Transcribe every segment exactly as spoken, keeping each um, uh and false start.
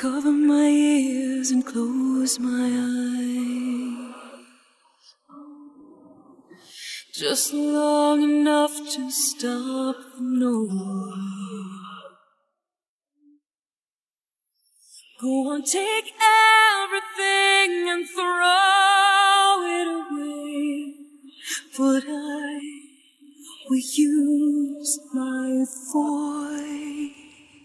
cover my ears and close my eyes, just long enough to stop the noise. Go on, take everything and throw it away, but I will use my voice.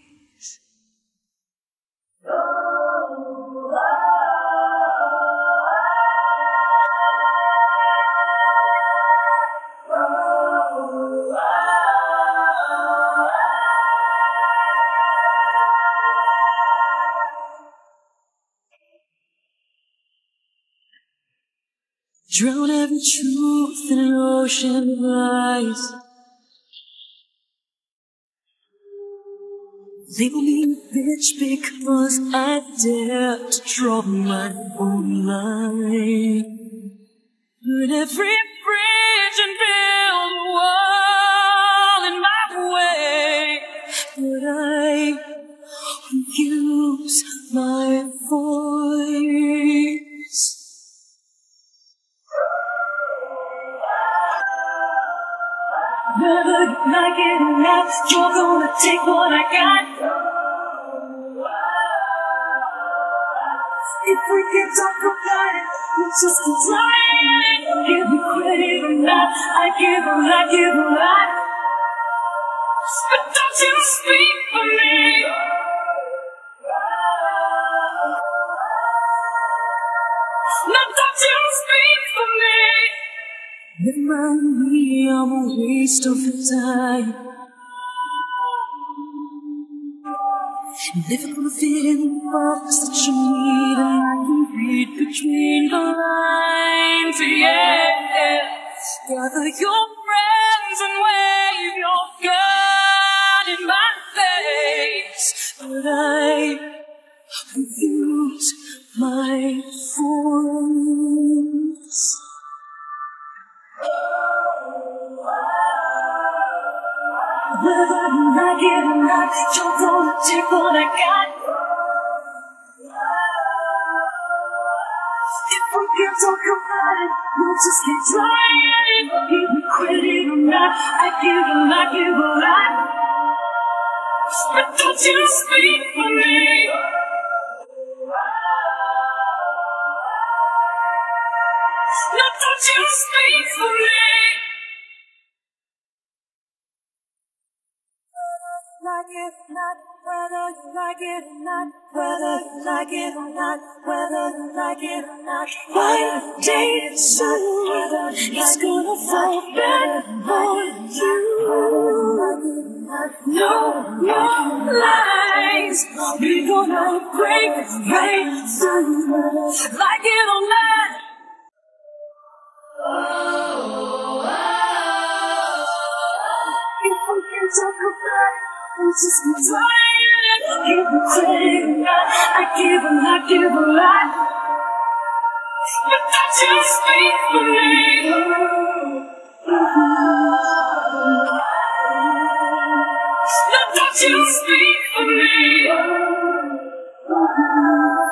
Drown every truth in an ocean of lies. Label me a bitch because I dare to draw my own line. Burn every bridge and build a wall in my way, but I will use my voice. Whether you like it or not, you're gonna take what I got. If we can talk about it, we'll just keep trying. Give me credit or not, I give a lot, give a lot. But don't you speak for me. No, don't you speak for me. Never mind me, I'm a waste of your time. Never gonna fit in the box that you need, and I can read between the lines, yeah. Gather your friends and wave your gun in my face, but I will use my voice. Whether you like it or not, you're gonna take what I got. If we can talk about it, we'll just keep trying. Give me credit or not, I give a lot, give a lot. But don't you speak for me. No, don't you speak for me. Like it or not, whether you like it or not, whether you like it or not, whether you like it or not. One day soon, it's gonna fall back on you. No more lies, we're gonna break right through. Like it or not. Oh, oh, oh. If we can talk about it, we'll just keep trying. Give me credit or not, I give a lot, give a lot. But don't you speak for me. No, don't you speak for me.